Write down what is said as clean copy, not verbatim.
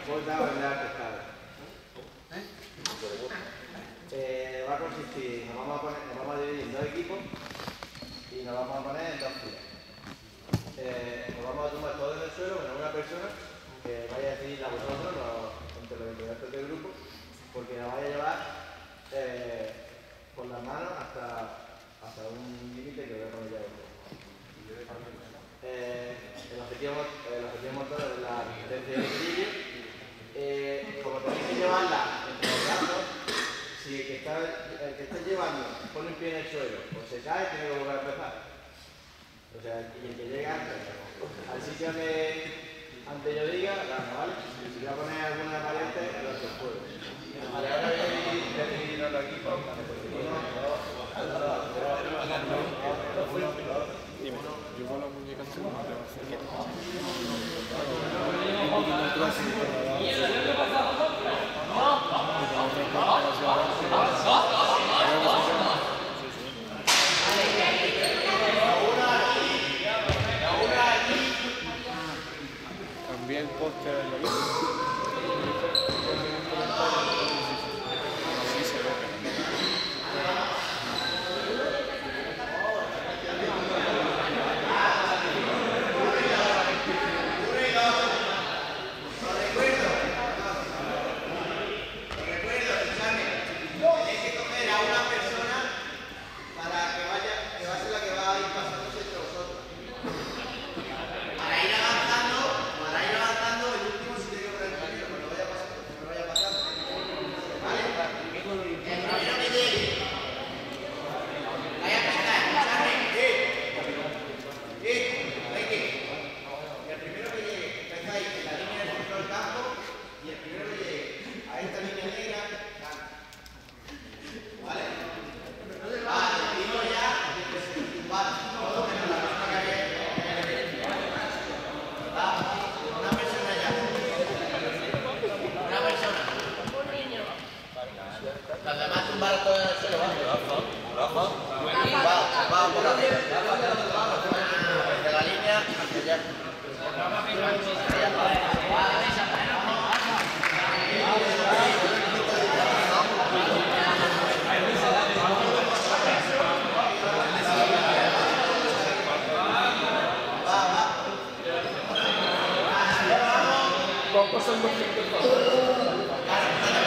importa vender al pescado. Va a consistir, nos vamos a dividir en dos equipos y nos vamos a poner en dos filas. Nos vamos a tumbar todos en el suelo, menos una persona que vaya a decidir a vosotros, entre los integrantes del grupo, porque nos vaya a llevar con las manos hasta un límite que voy a poner ya abajo. El objetivo motor es la resistencia de equilibrio. Como tenéis que llevarla entre los brazos, si el que está llevando pone un pie en el suelo o se cae, tiene que volver a empezar. O sea, y el que llega al sitio que antes yo diga, gana, ¿vale? Si voy a poner alguna variante, lo que puedo. Vale, ahora voy a definir los equipos. Yo con la muñeca se me va a hacer que cambié el póster de la vida. Así se ve que Vamos pasando